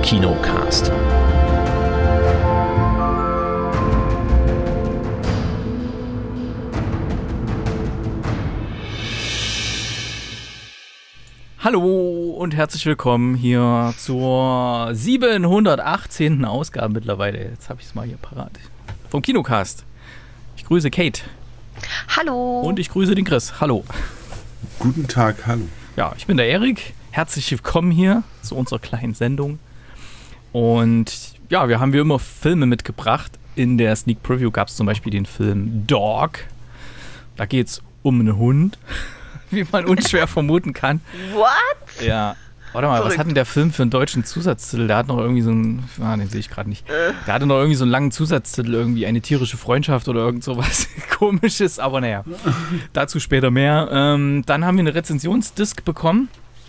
Kinocast. Hallo und herzlich willkommen hier zur 718. Ausgabe mittlerweile. Jetzt habe ich es mal hier parat. Vom Kinocast. Ich grüße Kate. Hallo. Und ich grüße den Chris. Hallo. Guten Tag, hallo. Ja, ich bin der Erik. Herzlich willkommen hier zu unserer kleinen Sendung. Und ja, wir haben wie immer Filme mitgebracht. In der Sneak Preview gab es zum Beispiel den Film Dog. Da geht es um einen Hund, wie man unschwer vermuten kann. What? Ja. Warte mal, Verrückt. Was hat denn der Film für einen deutschen Zusatztitel? Der hat noch irgendwie so einen, den sehe ich gerade nicht. Der hatte noch irgendwie so einen langen Zusatztitel, irgendwie eine tierische Freundschaft oder irgend sowas Komisches, aber naja, dazu später mehr. Dann haben wir eine Rezensionsdisk bekommen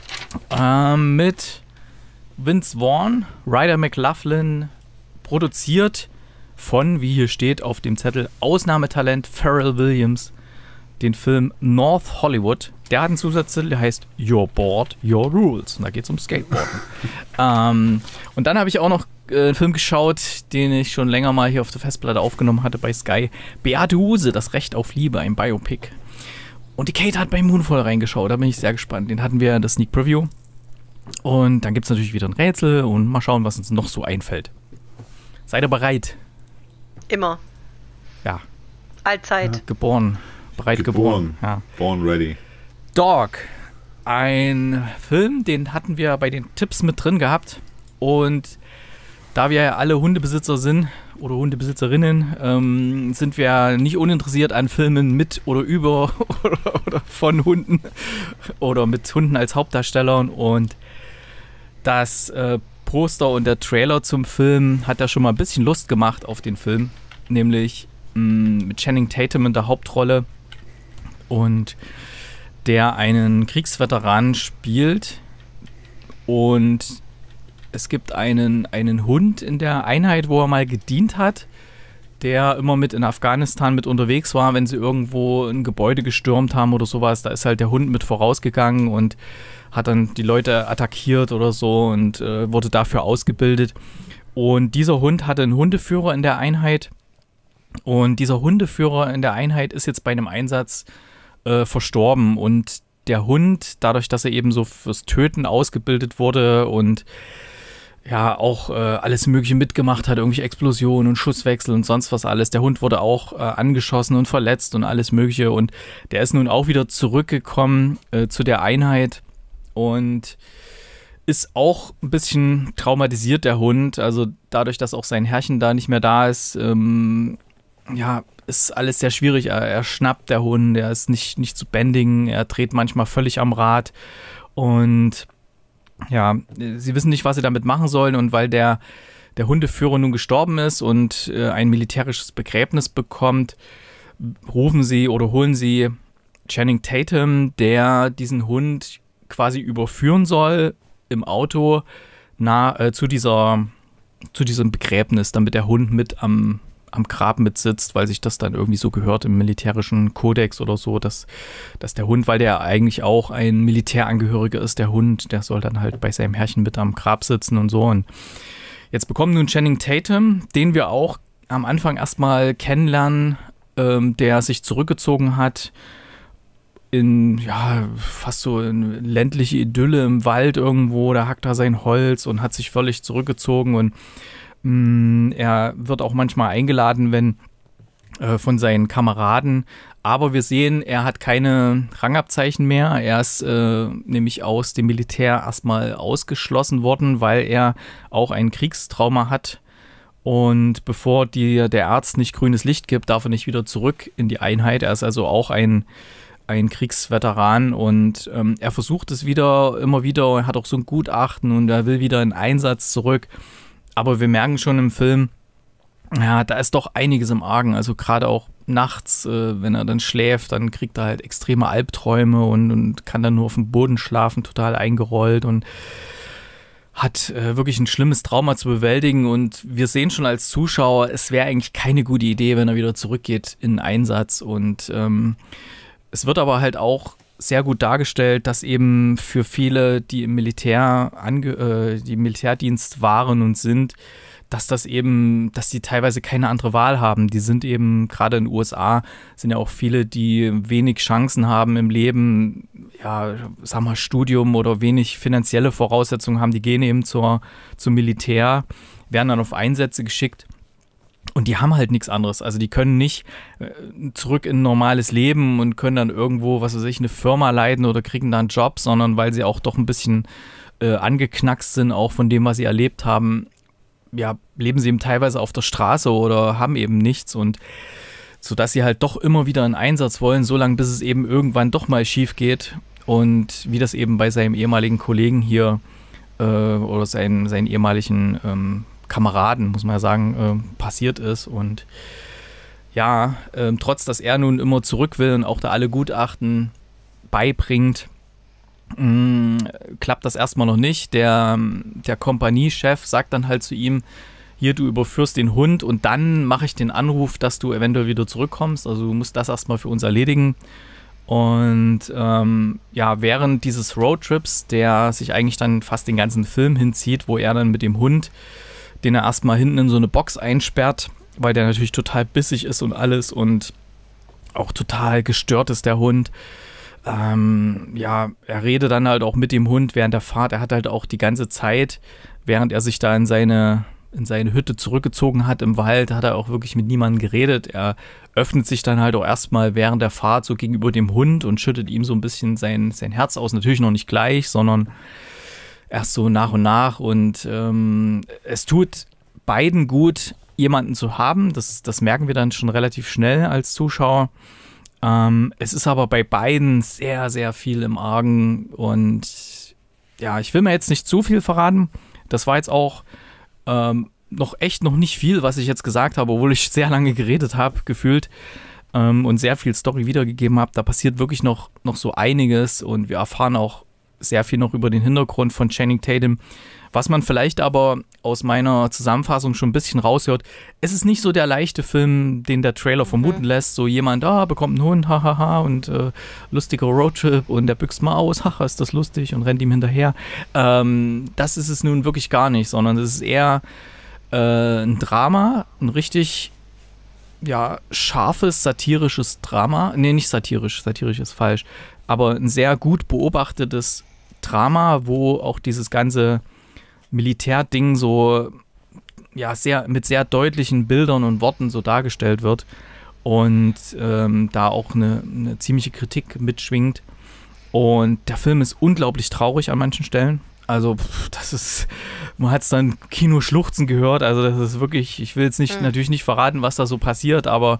mit Vince Vaughn, Ryder McLaughlin, produziert von, wie hier steht auf dem Zettel, Ausnahmetalent Pharrell Williams, den Film North Hollywood. Der hat einen Zusatztitel, der heißt Your Board, Your Rules. Und da geht es um Skateboarden. Und dann habe ich auch noch einen Film geschaut, den ich schon länger mal hier auf der Festplatte aufgenommen hatte bei Sky. Beate Uhse, Das Recht auf Liebe, ein Biopic. Und die Kate hat bei Moonfall reingeschaut, da bin ich sehr gespannt. Den hatten wir in der Sneak Preview. Und dann gibt es natürlich wieder ein Rätsel und mal schauen, was uns noch so einfällt. Seid ihr bereit? Immer. Ja. Allzeit. Geboren. Bereit geboren. Ja. Born ready. Dog. Ein Film, den hatten wir bei den Tipps mit drin gehabt. Und da wir ja alle Hundebesitzer sind oder Hundebesitzerinnen, sind wir nicht uninteressiert an Filmen mit oder über oder von Hunden oder mit Hunden als Hauptdarstellern. Und das Poster und der Trailer zum Film hat ja schon mal ein bisschen Lust gemacht auf den Film. Nämlich mit Channing Tatum in der Hauptrolle. Und der einen Kriegsveteran spielt. Und es gibt einen Hund in der Einheit, wo er mal gedient hat, der immer mit in Afghanistan mit unterwegs war, wenn sie irgendwo ein Gebäude gestürmt haben oder sowas. Da ist halt der Hund mit vorausgegangen und hat dann die Leute attackiert oder so und wurde dafür ausgebildet. Und dieser Hund hatte einen Hundeführer in der Einheit. Und dieser Hundeführer in der Einheit ist jetzt bei einem Einsatz verstorben. Und der Hund, dadurch, dass er eben so fürs Töten ausgebildet wurde und ja auch alles Mögliche mitgemacht hat, irgendwelche Explosionen und Schusswechsel und sonst was alles. Der Hund wurde auch angeschossen und verletzt und alles Mögliche. Und der ist nun auch wieder zurückgekommen zu der Einheit und ist auch ein bisschen traumatisiert, der Hund. Also dadurch, dass auch sein Herrchen da nicht mehr da ist, ist alles sehr schwierig. Er schnappt, der Hund, er ist nicht zu bändigen, er dreht manchmal völlig am Rad und ja, sie wissen nicht, was sie damit machen sollen, und weil der Hundeführer nun gestorben ist und ein militärisches Begräbnis bekommt, rufen sie oder holen sie Channing Tatum, der diesen Hund quasi überführen soll im Auto zu diesem Begräbnis, damit der Hund mit am Grab mitsitzt, weil sich das dann irgendwie so gehört im militärischen Kodex oder so, dass der Hund, weil der eigentlich auch ein Militärangehöriger ist, der Hund, der soll dann halt bei seinem Herrchen mit am Grab sitzen und so. Und jetzt bekommen nun Channing Tatum, den wir auch am Anfang erstmal kennenlernen, der sich zurückgezogen hat in, ja, fast so eine ländliche Idylle im Wald irgendwo, da hackt er sein Holz und hat sich völlig zurückgezogen und er wird auch manchmal eingeladen, wenn von seinen Kameraden, aber wir sehen, er hat keine Rangabzeichen mehr. Er ist nämlich aus dem Militär erstmal ausgeschlossen worden, weil er auch ein Kriegstrauma hat. Und bevor der Arzt nicht grünes Licht gibt, darf er nicht wieder zurück in die Einheit. Er ist also auch ein Kriegsveteran und er versucht es immer wieder, er hat auch so ein Gutachten und er will wieder in Einsatz zurück. Aber wir merken schon im Film, ja, da ist doch einiges im Argen. Also gerade auch nachts, wenn er dann schläft, dann kriegt er halt extreme Albträume und kann dann nur auf dem Boden schlafen, total eingerollt und hat wirklich ein schlimmes Trauma zu bewältigen. Und wir sehen schon als Zuschauer, es wäre eigentlich keine gute Idee, wenn er wieder zurückgeht in den Einsatz. Und es wird aber halt auch sehr gut dargestellt, dass eben für viele, die im Militär die im Militärdienst waren und sind, dass die teilweise keine andere Wahl haben. Die sind eben, gerade in den USA, sind ja auch viele, die wenig Chancen haben im Leben, ja, sag mal, Studium oder wenig finanzielle Voraussetzungen haben, die gehen eben zum Militär, werden dann auf Einsätze geschickt. Und die haben halt nichts anderes. Also die können nicht zurück in ein normales Leben und können dann irgendwo, was weiß ich, eine Firma leiten oder kriegen da einen Job, sondern weil sie auch doch ein bisschen angeknackst sind, auch von dem, was sie erlebt haben, ja, leben sie eben teilweise auf der Straße oder haben eben nichts, und sodass sie halt doch immer wieder einen Einsatz wollen, solange bis es eben irgendwann doch mal schief geht, und wie das eben bei seinem ehemaligen Kollegen hier oder seinen ehemaligen Kameraden, muss man ja sagen, passiert ist. Und ja, trotz, dass er nun immer zurück will und auch da alle Gutachten beibringt, klappt das erstmal noch nicht. Der Kompaniechef sagt dann halt zu ihm, hier, du überführst den Hund und dann mache ich den Anruf, dass du eventuell wieder zurückkommst. Also du musst das erstmal für uns erledigen. Und ja, während dieses Roadtrips, der sich eigentlich dann fast den ganzen Film hinzieht, wo er dann mit dem Hund, den er erstmal hinten in so eine Box einsperrt, weil der natürlich total bissig ist und alles und auch total gestört ist, der Hund. Ja, er redet dann halt auch mit dem Hund während der Fahrt. Er hat halt auch die ganze Zeit, während er sich da in seine Hütte zurückgezogen hat im Wald, hat er auch wirklich mit niemandem geredet. Er öffnet sich dann halt auch erstmal während der Fahrt so gegenüber dem Hund und schüttet ihm so ein bisschen sein Herz aus. Natürlich noch nicht gleich, sondern erst so nach und nach. Und es tut beiden gut, jemanden zu haben. Das merken wir dann schon relativ schnell als Zuschauer. Es ist aber bei beiden sehr, sehr viel im Argen. Und ja, ich will mir jetzt nicht zu viel verraten. Das war jetzt auch noch nicht viel, was ich jetzt gesagt habe, obwohl ich sehr lange geredet habe, gefühlt, und sehr viel Story wiedergegeben habe. Da passiert wirklich noch so einiges, und wir erfahren auch sehr viel noch über den Hintergrund von Channing Tatum. Was man vielleicht aber aus meiner Zusammenfassung schon ein bisschen raushört, es ist nicht so der leichte Film, den der Trailer vermuten lässt. So jemand, bekommt einen Hund, hahaha, und lustiger Roadtrip und der büxt mal aus, haha, ist das lustig, und rennt ihm hinterher. Das ist es nun wirklich gar nicht, sondern es ist eher ein Drama, ein richtig, ja, scharfes, satirisches Drama. Nee, nicht satirisch ist falsch, aber ein sehr gut beobachtetes Drama, wo auch dieses ganze Militärding so, ja, mit sehr deutlichen Bildern und Worten so dargestellt wird und da auch eine ziemliche Kritik mitschwingt. Und der Film ist unglaublich traurig an manchen Stellen. Also man hat es dann Kinoschluchzen gehört, also das ist wirklich, ich will jetzt natürlich nicht verraten, was da so passiert, aber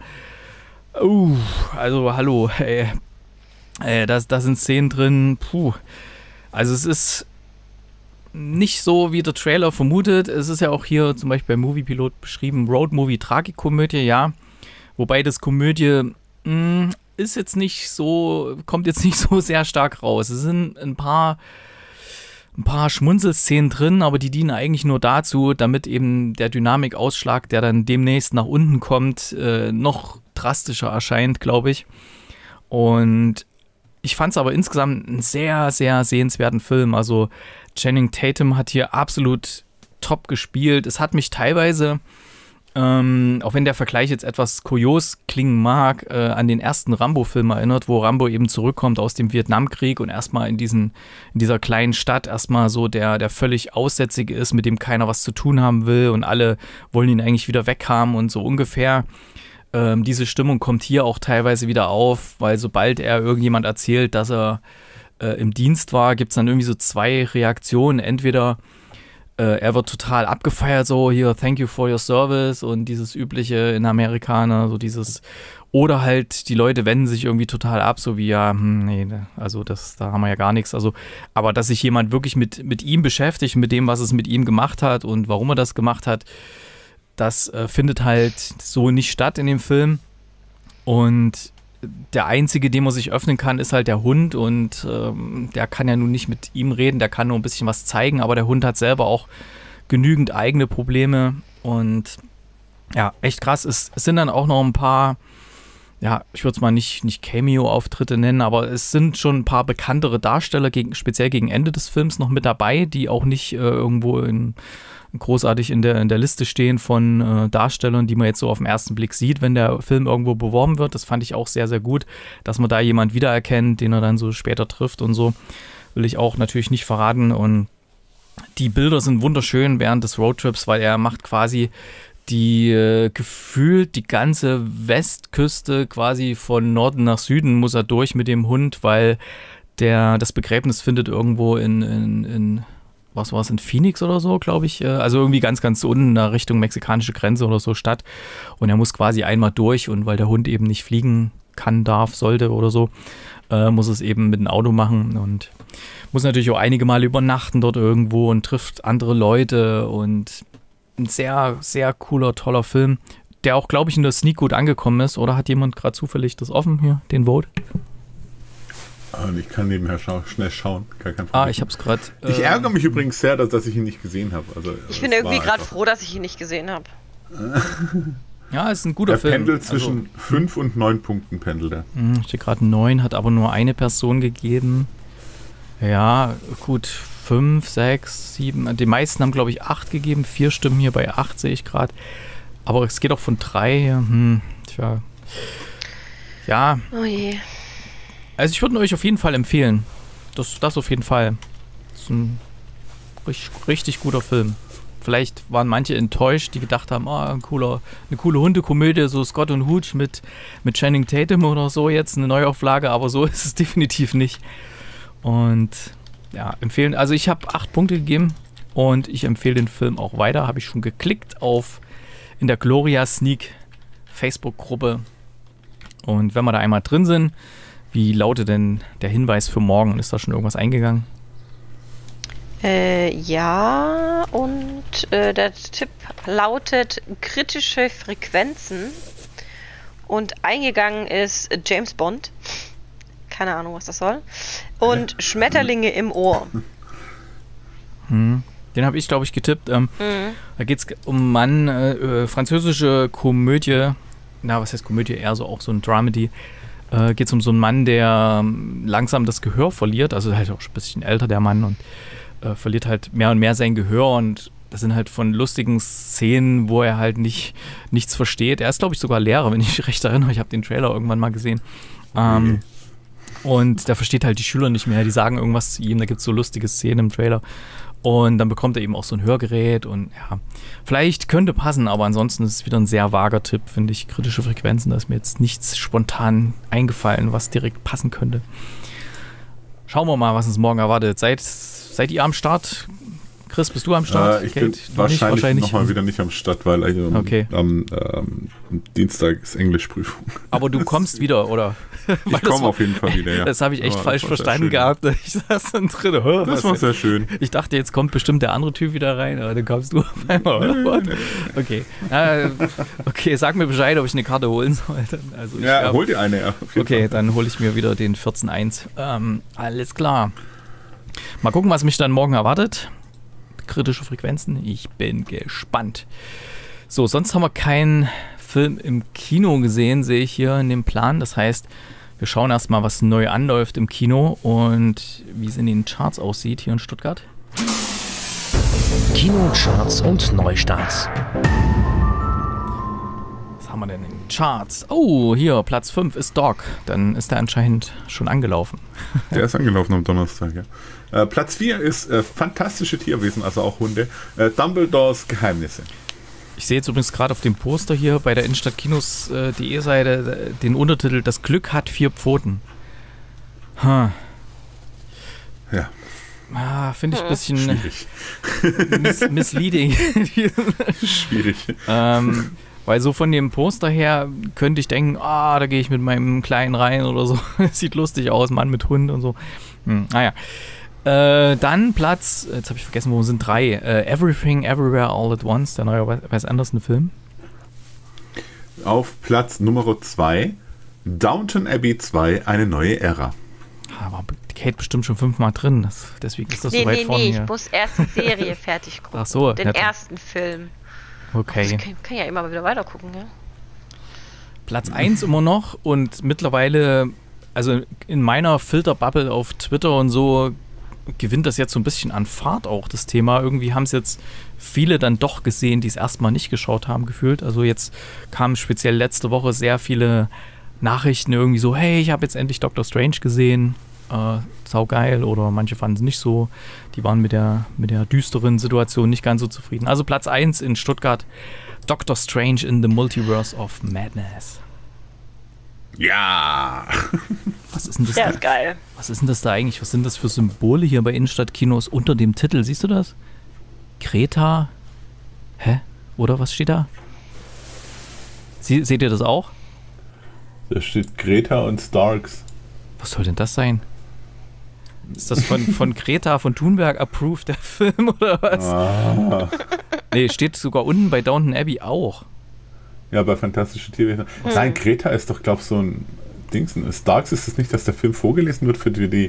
also hallo, da sind Szenen drin, also es ist nicht so, wie der Trailer vermutet. Es ist ja auch hier zum Beispiel bei Moviepilot beschrieben, Roadmovie, Tragikomödie, ja, wobei das Komödie ist jetzt nicht so, kommt jetzt nicht so sehr stark raus. Es sind ein paar Schmunzelszenen drin, aber die dienen eigentlich nur dazu, damit eben der Dynamikausschlag, der dann demnächst nach unten kommt, noch drastischer erscheint, glaube ich. Und ich fand es aber insgesamt einen sehr, sehr sehenswerten Film. Also Channing Tatum hat hier absolut top gespielt. Es hat mich teilweise, auch wenn der Vergleich jetzt etwas kurios klingen mag, an den ersten Rambo-Film erinnert, wo Rambo eben zurückkommt aus dem Vietnamkrieg und erstmal in dieser kleinen Stadt erstmal so der völlig Aussätzige ist, mit dem keiner was zu tun haben will und alle wollen ihn eigentlich wieder weghaben und so ungefähr. Diese Stimmung kommt hier auch teilweise wieder auf, weil sobald er irgendjemand erzählt, dass er im Dienst war, gibt es dann irgendwie so zwei Reaktionen. Entweder er wird total abgefeiert, so hier, thank you for your service und dieses übliche in Amerikaner, so dieses, oder halt die Leute wenden sich irgendwie total ab, so wie, ja, nee, also da haben wir ja gar nichts. Also, aber dass sich jemand wirklich mit ihm beschäftigt, mit dem, was es mit ihm gemacht hat und warum er das gemacht hat, das findet halt so nicht statt in dem Film. Und der Einzige, dem man sich öffnen kann, ist halt der Hund, und der kann ja nun nicht mit ihm reden, der kann nur ein bisschen was zeigen, aber der Hund hat selber auch genügend eigene Probleme und ja, echt krass. Es sind dann auch noch ein paar ja, ich würde es mal nicht Cameo-Auftritte nennen, aber es sind schon ein paar bekanntere Darsteller, speziell gegen Ende des Films noch mit dabei, die auch nicht irgendwo großartig in der Liste stehen von Darstellern, die man jetzt so auf den ersten Blick sieht, wenn der Film irgendwo beworben wird. Das fand ich auch sehr, sehr gut, dass man da jemand wiedererkennt, den er dann so später trifft und so. Will ich auch natürlich nicht verraten. Und die Bilder sind wunderschön während des Roadtrips, weil er macht quasi gefühlt die ganze Westküste quasi von Norden nach Süden muss er durch mit dem Hund, weil das Begräbnis findet irgendwo in was war es, in Phoenix oder so, glaube ich, also irgendwie ganz, ganz unten in der Richtung mexikanische Grenze oder so statt, und er muss quasi einmal durch, und weil der Hund eben nicht fliegen kann, darf, sollte oder so, muss es eben mit dem Auto machen und muss natürlich auch einige Male übernachten dort irgendwo und trifft andere Leute, und ein sehr, sehr cooler, toller Film, der auch, glaube ich, in der Sneak gut angekommen ist. Oder hat jemand gerade zufällig das offen hier, den Vote? Ich kann nebenher schnell schauen, gar kein Problem. Ich habe es gerade. Ich ärgere mich übrigens sehr, dass ich ihn nicht gesehen habe. Also, ich bin irgendwie gerade froh, dass ich ihn nicht gesehen habe. Ja, ist ein guter Film. Er pendelt zwischen 5 und 9 Punkten, pendelt er. Steht gerade 9, hat aber nur eine Person gegeben. Ja, gut, 5, 6, 7. Die meisten haben, glaube ich, 8 gegeben. 4 Stimmen hier bei 8, sehe ich gerade. Aber es geht auch von 3. Tja. Ja. Oh je. Also ich würde euch auf jeden Fall empfehlen. Das auf jeden Fall. Das ist ein richtig guter Film. Vielleicht waren manche enttäuscht, die gedacht haben, eine coole Hundekomödie, so Scott und Hooch mit Channing Tatum oder so, jetzt eine Neuauflage, aber so ist es definitiv nicht. Und ja, empfehlen. Also ich habe 8 Punkte gegeben und ich empfehle den Film auch weiter. Habe ich schon geklickt in der Gloria Sneak Facebook-Gruppe. Und wenn wir da einmal drin sind, wie lautet denn der Hinweis für morgen? Ist da schon irgendwas eingegangen? Ja, und der Tipp lautet kritische Frequenzen. Und eingegangen ist James Bond. Keine Ahnung, was das soll. Und Schmetterlinge im Ohr. Den habe ich, glaube ich, getippt. Da geht es um einen Mann, französische Komödie. Na, was heißt Komödie? Eher so auch so ein Dramedy. Geht es um so einen Mann, der langsam das Gehör verliert. Also halt auch schon ein bisschen älter, der Mann. Und verliert halt mehr und mehr sein Gehör. Und das sind halt von lustigen Szenen, wo er halt nichts versteht. Er ist, glaube ich, sogar Lehrer, wenn ich mich recht erinnere. Ich habe den Trailer irgendwann mal gesehen. Und der versteht halt die Schüler nicht mehr. Die sagen irgendwas zu ihm. Da gibt es so lustige Szenen im Trailer. Und dann bekommt er eben auch so ein Hörgerät. Und ja, vielleicht könnte passen, aber ansonsten ist es wieder ein sehr vager Tipp, finde ich. Kritische Frequenzen, da ist mir jetzt nichts spontan eingefallen, was direkt passen könnte. Schauen wir mal, was uns morgen erwartet. Seid ihr am Start? Chris, bist du am Start? Ich bin wahrscheinlich nochmal wieder nicht am Start, weil am Dienstag ist Englischprüfung. Aber du kommst wieder, oder? Ich komme auf jeden Fall wieder, ja. Das habe ich echt falsch verstanden gehabt. Ich saß dann drin. Das war sehr schön. Ich dachte, jetzt kommt bestimmt der andere Typ wieder rein, aber dann kommst du auf einmal, oder? Okay. Okay, sag mir Bescheid, ob ich eine Karte holen soll. Also hol dir eine, ja. Okay, dann hole ich mir wieder den 14.1. Alles klar. Mal gucken, was mich dann morgen erwartet. Kritische Frequenzen. Ich bin gespannt. So, sonst haben wir keinen Film im Kino gesehen, sehe ich hier in dem Plan. Das heißt, wir schauen erstmal, was neu anläuft im Kino und wie es in den Charts aussieht hier in Stuttgart. Kinocharts und Neustarts. Was haben wir denn in den Charts? Oh, hier, Platz 5 ist Dog. Dann ist der anscheinend schon angelaufen. Der ist angelaufen am Donnerstag, ja. Platz 4 ist fantastische Tierwesen, also auch Hunde. Dumbledores Geheimnisse. Ich sehe jetzt übrigens gerade auf dem Poster hier bei der Innenstadtkinos.de Seite den Untertitel Das Glück hat 4 Pfoten. Ja. Finde ich ein bisschen schwierig. Misleading. Schwierig. Weil so von dem Poster her könnte ich denken, da gehe ich mit meinem Kleinen rein oder so. Sieht lustig aus, Mann mit Hund und so. Naja. Dann Platz, jetzt habe ich vergessen, wo sind 3. Everything, Everywhere, All at Once, der neue Wes Anderson-Film. Auf Platz Nummer 2, Downton Abbey 2, eine neue Ära. War Kate bestimmt schon 5-mal drin, deswegen ist das so weit vorne. Ich muss erst die Serie fertig gucken. Ach so. Den ersten Film. Okay. Ich kann ja immer mal wieder weiter gucken, ja. Platz 1 immer noch und mittlerweile, also in meiner Filterbubble auf Twitter und so, gewinnt das jetzt so ein bisschen an Fahrt auch, das Thema. Irgendwie haben es jetzt viele dann doch gesehen, die es erstmal nicht geschaut haben, gefühlt. Also jetzt kamen speziell letzte Woche sehr viele Nachrichten irgendwie so, hey, ich habe jetzt endlich Doctor Strange gesehen. Saugeil, oder manche fanden es nicht so. Die waren mit der düsteren Situation nicht ganz so zufrieden. Also Platz 1 in Stuttgart, Doctor Strange in the Multiverse of Madness. Ja! Was ist denn das Ja, da? ist geil. Was ist denn das da eigentlich? Was sind das für Symbole hier bei Innenstadtkinos unter dem Titel? Siehst du das? Greta? Hä? Oder was steht da? Seht ihr das auch? Da steht Greta und Starks. Was soll denn das sein? Ist das von Greta von Thunberg approved, der Film, oder was? Ah. Nee, steht sogar unten bei Downton Abbey auch. Ja, bei Fantastische Tierwesen. Nein, Greta ist doch, glaub ich, so ein Dings. Starks ist es nicht, dass der Film vorgelesen wird für die...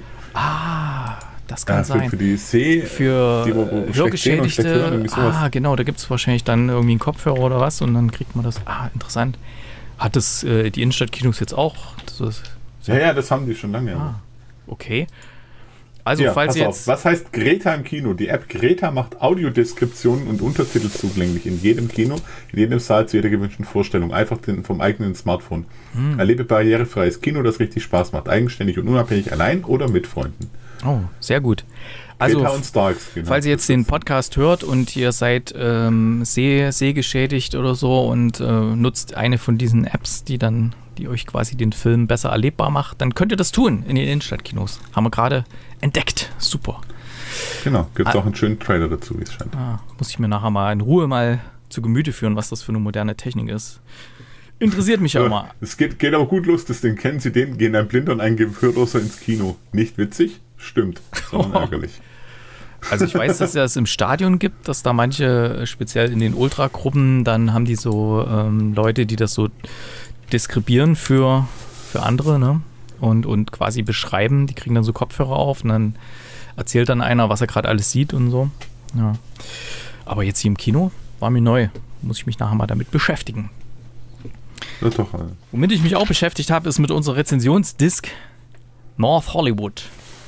Das kann sein. Für die Für die, wo schlecht sehen und schlecht Hörgeschädigte. hören, irgendwie sowas. Genau, da gibt es wahrscheinlich dann irgendwie einen Kopfhörer oder was und dann kriegt man das. Interessant. Hat das die Innenstadtkinos jetzt auch? Ja, das haben die schon lange. Okay. Also, Ja, falls pass ihr auf. jetzt. Was heißt Greta im Kino? Die App Greta macht Audiodeskriptionen und Untertitel zugänglich in jedem Kino, in jedem Saal zu jeder gewünschten Vorstellung. Einfach vom eigenen Smartphone. Erlebe barrierefreies Kino, das richtig Spaß macht. Eigenständig und unabhängig, allein oder mit Freunden. Oh, sehr gut. Also, Greta und Starks, genau. falls ihr jetzt den Podcast hört und ihr seid sehgeschädigt oder so und nutzt eine von diesen Apps, die euch quasi den Film besser erlebbar macht, dann könnt ihr das tun in den Innenstadtkinos. Haben wir gerade entdeckt. Super. Genau, gibt es auch einen schönen Trailer dazu, wie es scheint. Muss ich mir nachher mal in Ruhe mal zu Gemüte führen, was das für eine moderne Technik ist. Interessiert mich ja immer. Es geht aber gut los, das Ding. Kennen Sie den? Gehen ein Blinder und ein Gehörloser ins Kino. Nicht witzig? Stimmt, sondern ärgerlich. Also ich weiß, dass es im Stadion gibt, dass da manche, speziell in den Ultragruppen, dann haben die so Leute, die das so deskribieren für andere, ne? Und quasi beschreiben, die kriegen dann so Kopfhörer auf und dann erzählt dann einer, was er gerade alles sieht und so. Ja. Aber jetzt hier im Kino war mir neu. Muss ich mich nachher mal damit beschäftigen. Ja, doch. Womit ich mich auch beschäftigt habe, ist mit unserer Rezensionsdisk North Hollywood.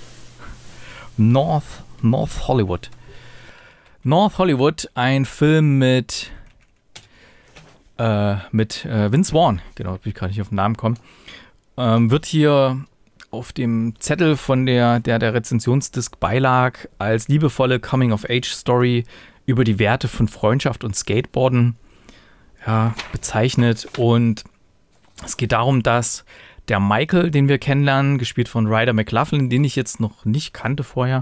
North Hollywood. North Hollywood, ein Film mit Vince Vaughn, genau, bin ich gerade nicht auf den Namen kommen, wird hier auf dem Zettel von der Rezensionsdisk beilag als liebevolle Coming-of-Age-Story über die Werte von Freundschaft und Skateboarden bezeichnet. Und es geht darum, dass der Michael, den wir kennenlernen, gespielt von Ryder McLaughlin, den ich jetzt noch nicht kannte vorher,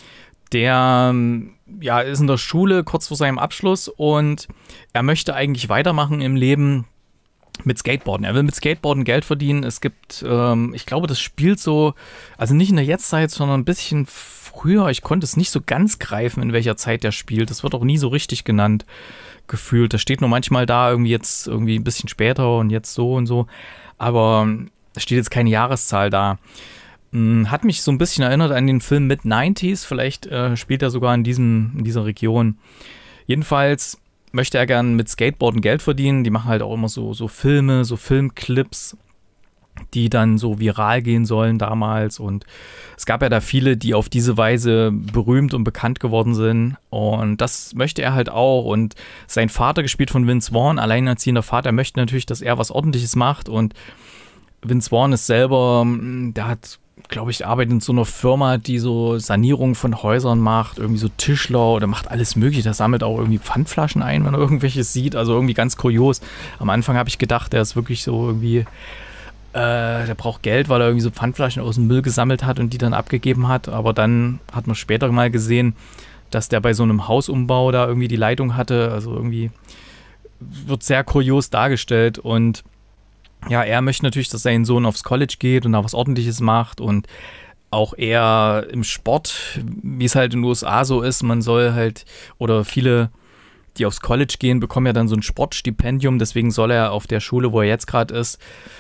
der ist in der Schule kurz vor seinem Abschluss und er möchte eigentlich weitermachen im Leben mit Skateboarden. Er will mit Skateboarden Geld verdienen. Es gibt, ich glaube, das spielt so, also nicht in der Jetztzeit, sondern ein bisschen früher. Ich konnte es nicht so ganz greifen, in welcher Zeit der spielt. Das wird auch nie so richtig genannt, gefühlt. Das steht nur manchmal da, irgendwie ein bisschen später und jetzt so und so. Aber da steht jetzt keine Jahreszahl da. Hat mich so ein bisschen erinnert an den Film Mid-90s. Vielleicht spielt er sogar in dieser Region. Jedenfalls möchte er gern mit Skateboarden Geld verdienen. Die machen halt auch immer so Filme, so Filmclips, die dann so viral gehen sollen damals. Und es gab ja da viele, die auf diese Weise berühmt und bekannt geworden sind. Und das möchte er halt auch. Und sein Vater, gespielt von Vince Vaughn, alleinerziehender Vater, möchte natürlich, dass er was Ordentliches macht. Und Vince Vaughn ist selber, der hat, glaube ich, arbeitet in so einer Firma, die so Sanierung von Häusern macht, irgendwie so Tischler oder macht alles mögliche. Der sammelt auch irgendwie Pfandflaschen ein, wenn er irgendwelches sieht, also irgendwie ganz kurios. Am Anfang habe ich gedacht, der ist wirklich so irgendwie, der braucht Geld, weil er irgendwie so Pfandflaschen aus dem Müll gesammelt hat und die dann abgegeben hat, aber dann hat man später mal gesehen, dass der bei so einem Hausumbau da irgendwie die Leitung hatte, also irgendwie wird sehr kurios dargestellt und ja, er möchte natürlich, dass sein Sohn aufs College geht und da was Ordentliches macht und auch er im Sport, wie es halt in den USA so ist, man soll halt, oder viele, die aufs College gehen, bekommen ja dann so ein Sportstipendium, deswegen soll er auf der Schule, wo er jetzt gerade ist,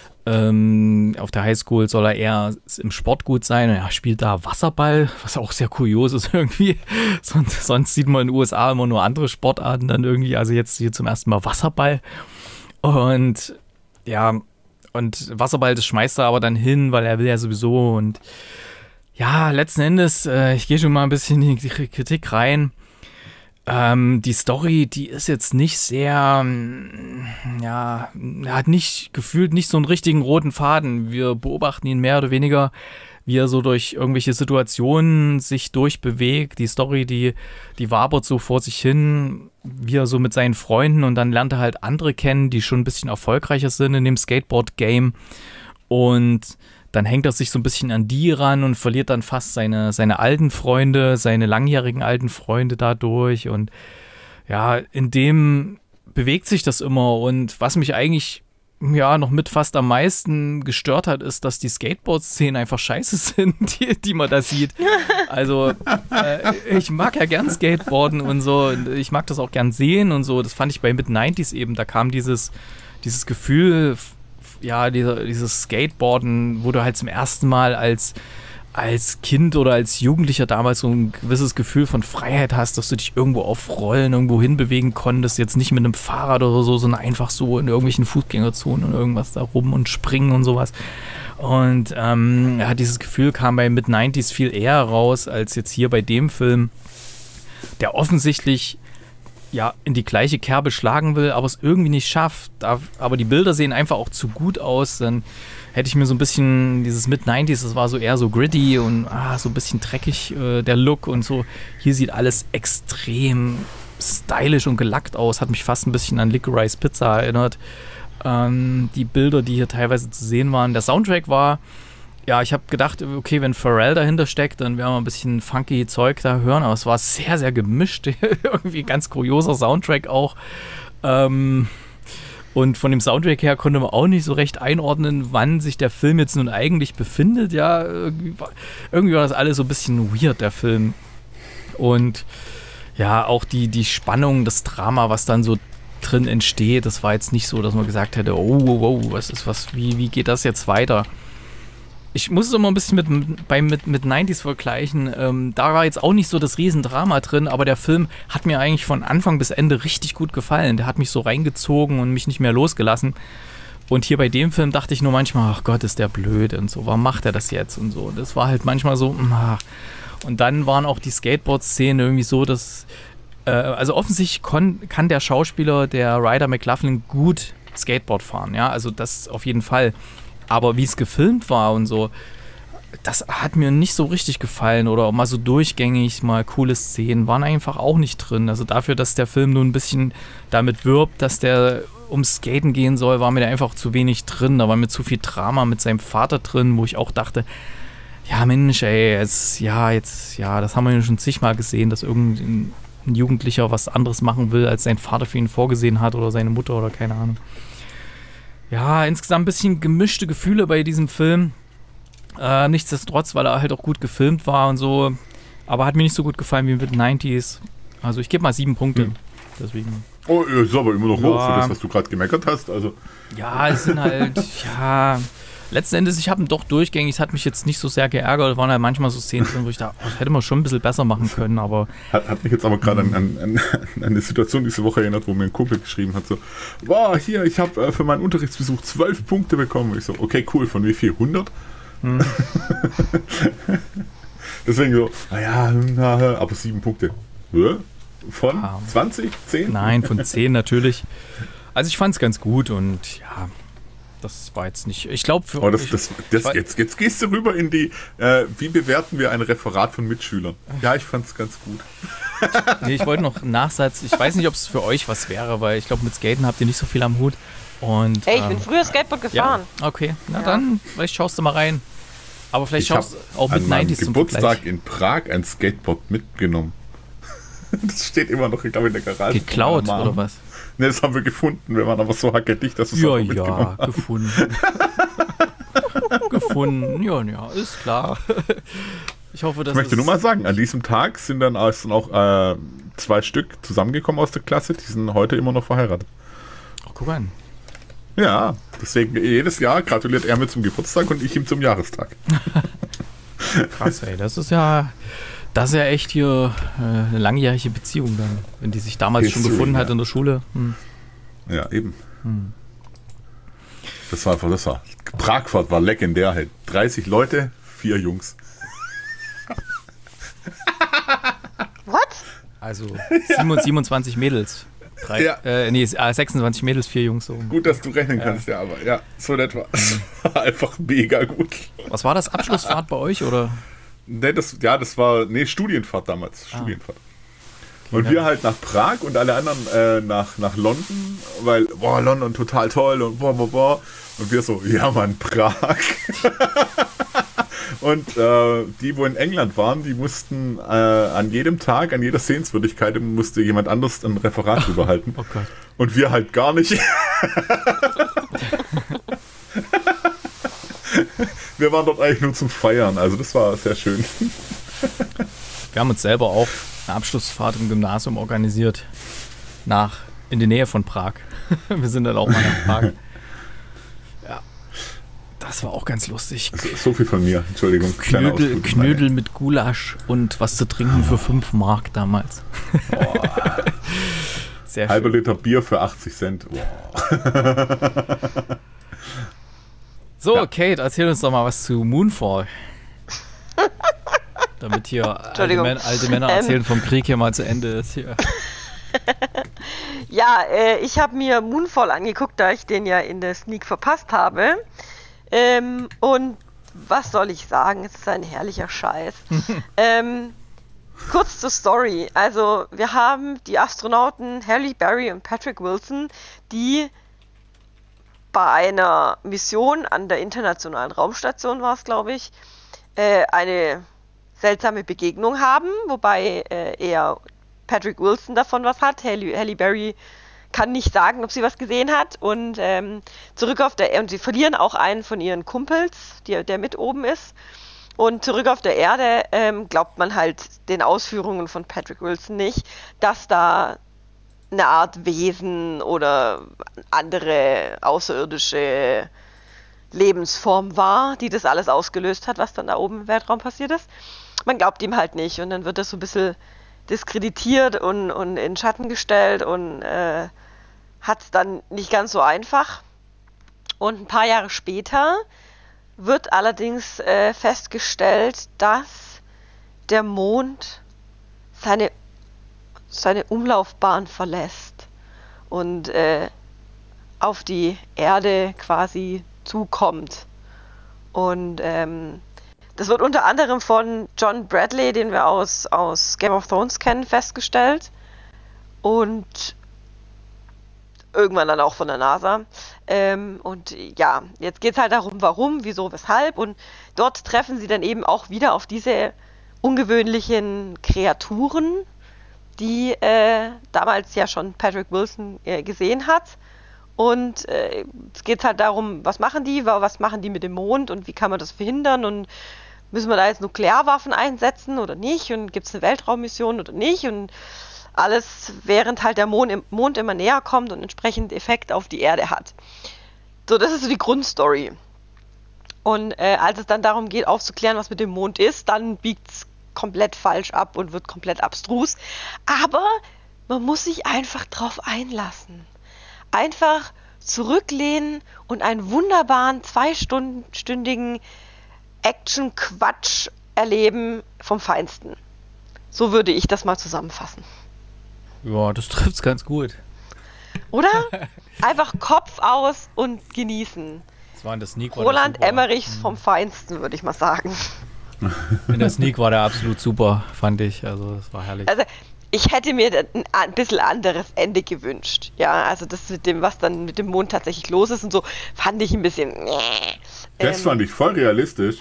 auf der Highschool soll er eher im Sport gut sein und er spielt da Wasserball, was auch sehr kurios ist irgendwie. Sonst sieht man in den USA immer nur andere Sportarten dann irgendwie, also jetzt hier zum ersten Mal Wasserball und ja, Und Wasserball, das schmeißt er aber dann hin, weil er will ja sowieso. Und ja, letzten Endes, ich gehe schon mal ein bisschen in die Kritik rein. Die Story, die ist jetzt nicht sehr, ja, hat nicht gefühlt nicht so einen richtigen roten Faden. Wir beobachten ihn mehr oder weniger, wie er so durch irgendwelche Situationen sich durchbewegt. Die Story, die wabert so vor sich hin, wie er so mit seinen Freunden, und dann lernt er halt andere kennen, die schon ein bisschen erfolgreicher sind in dem Skateboard-Game, und dann hängt er sich so ein bisschen an die ran und verliert dann fast seine alten Freunde, seine langjährigen alten Freunde dadurch, und ja, in dem bewegt sich das immer. Und was mich eigentlich ja noch mit fast am meisten gestört hat, ist, dass die Skateboard-Szenen einfach scheiße sind, die man da sieht. Also ich mag ja gern Skateboarden und so, ich mag das auch gern sehen und so. Das fand ich bei Mid-90s eben, da kam dieses Gefühl, ja, dieses Skateboarden, wo du halt zum ersten Mal als Kind oder als Jugendlicher damals so ein gewisses Gefühl von Freiheit hast, dass du dich irgendwo auf Rollen irgendwo hinbewegen konntest, jetzt nicht mit einem Fahrrad oder so, sondern einfach so in irgendwelchen Fußgängerzonen und irgendwas da rum und springen und sowas. Und ja, dieses Gefühl kam bei Mid-90s viel eher raus, als jetzt hier bei dem Film, der offensichtlich ja in die gleiche Kerbe schlagen will, aber es irgendwie nicht schafft. Aber die Bilder sehen einfach auch zu gut aus. Dann hätte ich mir so ein bisschen dieses Mid-90s, das war so eher so gritty und so ein bisschen dreckig, der Look und so. Hier sieht alles extrem stylisch und gelackt aus. Hat mich fast ein bisschen an Licorice Pizza erinnert. Die Bilder, die hier teilweise zu sehen waren. Der Soundtrack war, ja, ich habe gedacht, okay, wenn Pharrell dahinter steckt, dann werden wir ein bisschen funky Zeug da hören, aber es war sehr, sehr gemischt. Irgendwie ein ganz kurioser Soundtrack auch. Und von dem Soundtrack her konnte man auch nicht so recht einordnen, wann sich der Film jetzt nun eigentlich befindet. Ja, irgendwie war das alles so ein bisschen weird, der Film. Und ja, auch die Spannung, das Drama, was dann so drin entsteht, das war jetzt nicht so, dass man gesagt hätte, oh, wie geht das jetzt weiter? Ich muss es immer ein bisschen mit 90s vergleichen. Da war jetzt auch nicht so das Riesendrama drin, aber der Film hat mir eigentlich von Anfang bis Ende richtig gut gefallen. Der hat mich so reingezogen und mich nicht mehr losgelassen. Und hier bei dem Film dachte ich nur manchmal, ach Gott, ist der blöd und so, warum macht er das jetzt und so. Das war halt manchmal so, Und dann waren auch die Skateboard-Szenen irgendwie so, dass, also offensichtlich kann der Schauspieler, der Ryder McLaughlin, gut Skateboard fahren, ja, also das auf jeden Fall. Aber wie es gefilmt war und so, das hat mir nicht so richtig gefallen. Oder auch mal so durchgängig, mal coole Szenen waren einfach auch nicht drin. Also dafür, dass der Film nur ein bisschen damit wirbt, dass der ums Skaten gehen soll, war mir da einfach zu wenig drin. Da war mir zu viel Drama mit seinem Vater drin, wo ich auch dachte, ja Mensch, ey, das haben wir ja schon zigmal gesehen, dass irgendein Jugendlicher was anderes machen will, als sein Vater für ihn vorgesehen hat oder seine Mutter oder keine Ahnung. Ja, insgesamt ein bisschen gemischte Gefühle bei diesem Film. Nichtsdestotrotz, weil er halt auch gut gefilmt war und so. Aber hat mir nicht so gut gefallen wie mit 90s. Also ich gebe mal 7 Punkte. Deswegen. Oh, ist aber immer noch hoch für das, was du gerade gemeckert hast. Also. Ja, es sind halt, ja. Letzten Endes, ich habe ihn doch durchgängig, es hat mich jetzt nicht so sehr geärgert. Da waren halt manchmal so Szenen drin, wo ich dachte, das hätte man schon ein bisschen besser machen können, aber... Hat mich jetzt aber gerade an eine Situation diese Woche erinnert, wo mir ein Kumpel geschrieben hat, so, wow, hier, ich habe für meinen Unterrichtsbesuch 12 Punkte bekommen. Und ich so, okay, cool, von wie viel? 100? Deswegen so, naja, aber 7 Punkte. Von 20? 10? Nein, von 10 natürlich. Also ich fand es ganz gut und ja... Das war jetzt nicht, ich glaube für... Jetzt gehst du rüber in die, wie bewerten wir ein Referat von Mitschülern? Ja, ich fand es ganz gut. Nee, ich wollte noch einen Nachsatz, ich weiß nicht, ob es für euch was wäre, weil ich glaube, mit Skaten habt ihr nicht so viel am Hut. Und, ich bin früher Skateboard gefahren. Ja, okay, dann, vielleicht schaust du mal rein. Aber vielleicht schaust du auch mit 90s zum Geburtstag in Prag ein Skateboard mitgenommen. Das steht immer noch, ich glaube, in der Garage. Geklaut oder was? Ne, das haben wir gefunden. Wir waren aber so hackedicht, dass wir es auch mitgenommen haben. Gefunden. Ja, ist klar. Ich hoffe, dass ich möchte nur mal sagen, an diesem Tag sind dann auch 2 Stück zusammengekommen aus der Klasse. Die sind heute immer noch verheiratet. Ach, guck an. Ja, deswegen jedes Jahr gratuliert er mir zum Geburtstag und ich ihm zum Jahrestag. Krass, ey. Das ist ja echt hier eine langjährige Beziehung dann, wenn die sich damals schon gefunden hat in der Schule. Ja, eben. Das war. Pragfahrt war legendär. Halt. 30 Leute, 4 Jungs. What? Also 27 Mädels. 26 Mädels, 4 Jungs. So. Gut, dass du rechnen kannst, ja, aber ja, so etwa. Das war einfach mega gut. Was war das? Abschlussfahrt bei euch, oder? Ne, das war Studienfahrt damals. Studienfahrt. Okay, und wir halt nach Prag und alle anderen nach London, weil, London total toll und Und wir so, ja Mann, Prag. Und die, wo in England waren, die mussten an jedem Tag, an jeder Sehenswürdigkeit musste jemand anders ein Referat drüber halten. Oh Gott. Und wir halt gar nicht. Wir waren dort eigentlich nur zum Feiern, also das war sehr schön. Wir haben uns selber auch eine Abschlussfahrt im Gymnasium organisiert. In die Nähe von Prag. Wir sind dann auch mal nach Prag. Ja. Das war auch ganz lustig. So viel von mir, Entschuldigung. Knödel mit Gulasch und was zu trinken für 5 Mark damals. Sehr Halber schön. Liter Bier für 80 Cent. So, ja. Kate, erzähl uns doch mal was zu Moonfall. Damit hier alte Männer erzählen vom Krieg hier mal zu Ende ist. Hier. Ja, ich habe mir Moonfall angeguckt, da ich den ja in der Sneak verpasst habe. Und was soll ich sagen? Es ist ein herrlicher Scheiß. Kurz zur Story. Also, wir haben die Astronauten Halle Berry und Patrick Wilson, die bei einer Mission an der Internationalen Raumstation war es, glaube ich, eine seltsame Begegnung haben, wobei eher Patrick Wilson davon was hat. Halle Berry kann nicht sagen, ob sie was gesehen hat. Und und sie verlieren auch einen von ihren Kumpels, der mit oben ist. Und zurück auf der Erde glaubt man halt den Ausführungen von Patrick Wilson nicht, dass da eine Art Wesen oder andere außerirdische Lebensform war, die das alles ausgelöst hat, was dann da oben im Weltraum passiert ist. Man glaubt ihm halt nicht und dann wird das so ein bisschen diskreditiert und in Schatten gestellt und hat es dann nicht ganz so einfach. Und ein paar Jahre später wird allerdings festgestellt, dass der Mond seine Umlaufbahn verlässt und auf die Erde quasi zukommt. Und das wird unter anderem von John Bradley, den wir aus Game of Thrones kennen, festgestellt. Und irgendwann dann auch von der NASA. Und ja, jetzt geht es halt darum, warum, wieso, weshalb. Und dort treffen sie dann eben auch wieder auf diese ungewöhnlichen Kreaturen, die damals ja schon Patrick Wilson gesehen hat. Und es geht halt darum, was machen die mit dem Mond und wie kann man das verhindern und müssen wir da jetzt Nuklearwaffen einsetzen oder nicht und gibt es eine Weltraummission oder nicht und alles, während halt der Mond immer näher kommt und entsprechend Effekt auf die Erde hat. So, das ist so die Grundstory. Und als es dann darum geht, aufzuklären, was mit dem Mond ist, dann biegt es komplett falsch ab und wird komplett abstrus. Aber man muss sich einfach drauf einlassen. Einfach zurücklehnen und einen wunderbaren 2-stündigen Action-Quatsch erleben vom Feinsten. So würde ich das mal zusammenfassen. Ja, das trifft's ganz gut. Oder? Einfach Kopf aus und genießen. Das war in der Sneak. Roland Emmerichs vom Feinsten, würde ich mal sagen. In der Sneak war der absolut super, fand ich. Also, das war herrlich. Also, ich hätte mir ein bisschen anderes Ende gewünscht. Ja, also das mit dem, was dann mit dem Mond tatsächlich los ist und so, fand ich ein bisschen. Das fand ich voll realistisch.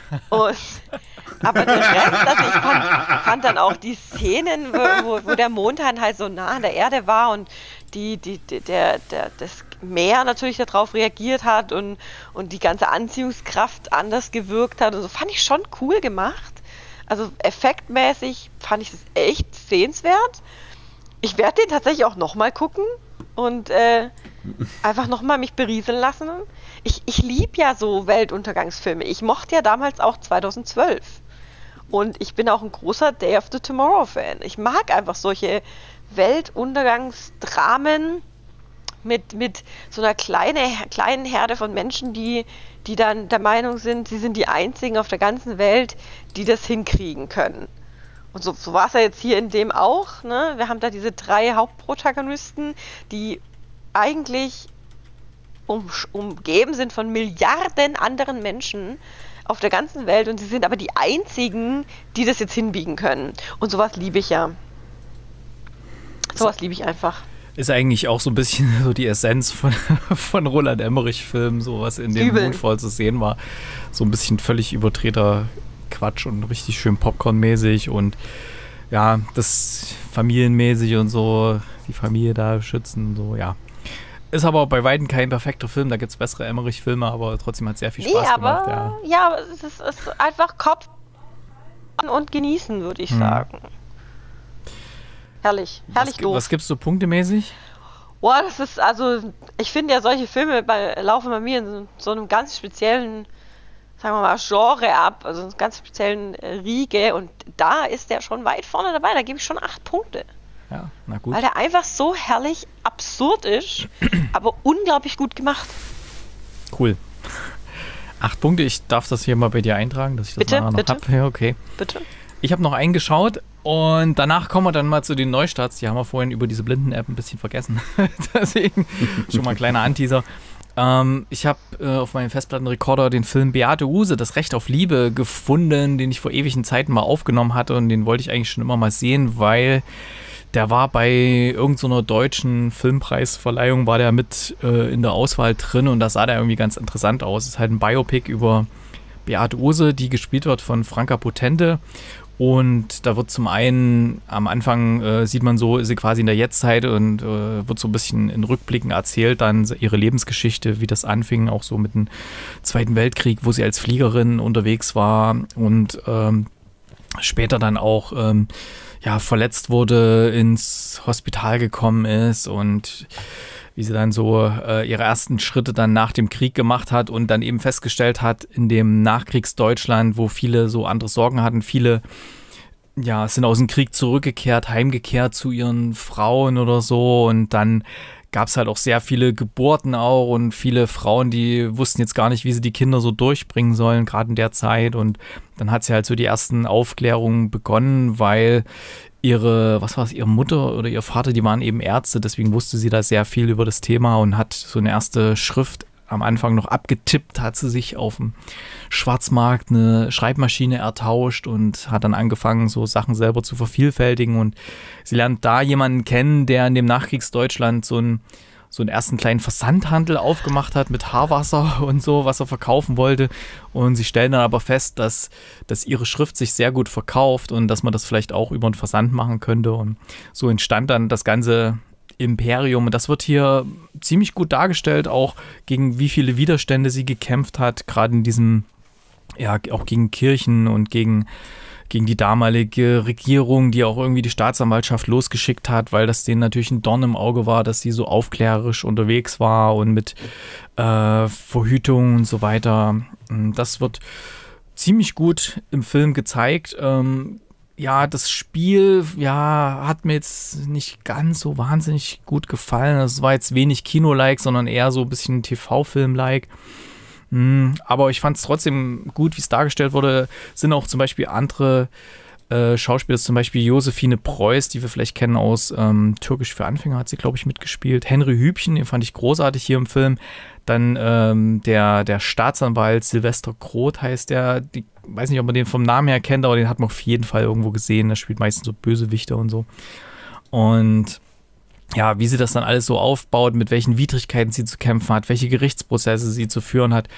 Aber der Rest, also ich fand dann auch die Szenen, wo der Mond halt so nah an der Erde war und das Meer natürlich darauf reagiert hat und die ganze Anziehungskraft anders gewirkt hat und so, fand ich schon cool gemacht. Also effektmäßig fand ich das echt sehenswert. Ich werde den tatsächlich auch nochmal gucken und einfach nochmal mich berieseln lassen. Ich liebe ja so Weltuntergangsfilme. Ich mochte ja damals auch 2012. Und ich bin auch ein großer Day After Tomorrow Fan. Ich mag einfach solche Weltuntergangsdramen, mit so einer kleinen Herde von Menschen, die dann der Meinung sind, sie sind die einzigen auf der ganzen Welt, die das hinkriegen können. Und so war es ja jetzt hier in dem auch, ne? Wir haben da diese 3 Hauptprotagonisten, die eigentlich umgeben sind von Milliarden anderen Menschen auf der ganzen Welt und sie sind aber die einzigen, die das jetzt hinbiegen können. Und sowas liebe ich ja. Sowas liebe ich einfach. Ist eigentlich auch so ein bisschen so die Essenz von Roland Emmerich-Filmen, so was in dem Moonfall zu sehen war. So ein bisschen völlig überdrehter Quatsch und richtig schön Popcorn-mäßig und ja, das familienmäßig und so, die Familie da schützen, so, ja. Ist aber bei weitem kein perfekter Film, da gibt es bessere Emmerich-Filme, aber trotzdem hat es sehr viel Spaß gemacht. Ja, es ist einfach Kopf und genießen, würde ich sagen. Herrlich doof. Was gibst du punktemäßig? Boah, das ist, also, ich finde ja solche Filme laufen bei mir in so einem ganz speziellen, sagen wir mal, Genre ab, also einen ganz speziellen Riege und da ist der schon weit vorne dabei, da gebe ich schon 8 Punkte. Ja, na gut. Weil der einfach so herrlich absurd ist, aber unglaublich gut gemacht. Cool. 8 Punkte, ich darf das hier mal bei dir eintragen, dass ich das nachher noch habe. Ja, okay. Bitte. Ich habe noch einen geschaut und danach kommen wir dann mal zu den Neustarts. Die haben wir vorhin über diese Blinden-App ein bisschen vergessen. Deswegen schon mal ein kleiner Anteaser. Ich habe auf meinem Festplattenrekorder den Film Beate Uhse, Das Recht auf Liebe, gefunden, den ich vor ewigen Zeiten mal aufgenommen hatte und den wollte ich eigentlich schon immer mal sehen, weil der war bei irgendeiner deutschen Filmpreisverleihung, war der mit in der Auswahl drin und da sah der irgendwie ganz interessant aus. Es ist halt ein Biopic über Beate Uhse, die gespielt wird von Franka Potente. Und da wird zum einen, am Anfang sieht man so, ist sie quasi in der Jetztzeit und wird so ein bisschen in Rückblicken erzählt, dann ihre Lebensgeschichte, wie das anfing, auch so mit dem Zweiten Weltkrieg, wo sie als Fliegerin unterwegs war und später dann auch verletzt wurde, ins Hospital gekommen ist und wie sie dann so ihre ersten Schritte dann nach dem Krieg gemacht hat und dann eben festgestellt hat, in dem Nachkriegsdeutschland, wo viele so andere Sorgen hatten, viele sind aus dem Krieg zurückgekehrt, heimgekehrt zu ihren Frauen oder so und dann gab es halt auch sehr viele Geburten auch und viele Frauen, die wussten jetzt gar nicht, wie sie die Kinder so durchbringen sollen, gerade in der Zeit und dann hat sie halt so die ersten Aufklärungen begonnen, weil ihre Mutter oder ihr Vater, die waren eben Ärzte, deswegen wusste sie da sehr viel über das Thema und hat so eine erste Schrift am Anfang noch abgetippt, hat sie sich auf dem Schwarzmarkt eine Schreibmaschine ertauscht und hat dann angefangen, so Sachen selber zu vervielfältigen und sie lernt da jemanden kennen, der in dem Nachkriegsdeutschland so einen ersten kleinen Versandhandel aufgemacht hat mit Haarwasser und so, was er verkaufen wollte. Und sie stellen dann aber fest, dass ihre Schrift sich sehr gut verkauft und dass man das vielleicht auch über einen Versand machen könnte. Und so entstand dann das ganze Imperium. Und das wird hier ziemlich gut dargestellt, auch gegen wie viele Widerstände sie gekämpft hat, gerade in diesem, auch gegen Kirchen und gegen die damalige Regierung, die auch irgendwie die Staatsanwaltschaft losgeschickt hat, weil das denen natürlich ein Dorn im Auge war, dass sie so aufklärerisch unterwegs war und mit Verhütung und so weiter. Das wird ziemlich gut im Film gezeigt. Das Spiel, hat mir jetzt nicht ganz so wahnsinnig gut gefallen. Es war jetzt wenig Kino-like, sondern eher so ein bisschen TV-Film-like. Aber ich fand es trotzdem gut, wie es dargestellt wurde. Sind auch zum Beispiel andere Schauspieler, zum Beispiel Josephine Preuß, die wir vielleicht kennen aus Türkisch für Anfänger, hat sie, glaube ich, mitgespielt. Henry Hübchen, den fand ich großartig hier im Film. Dann der Staatsanwalt Silvester Groth heißt der. Ich weiß nicht, ob man den vom Namen her kennt, aber den hat man auf jeden Fall irgendwo gesehen. Der spielt meistens so Bösewichter und so. Und ja, wie sie das dann alles so aufbaut, mit welchen Widrigkeiten sie zu kämpfen hat, welche Gerichtsprozesse sie zu führen hat.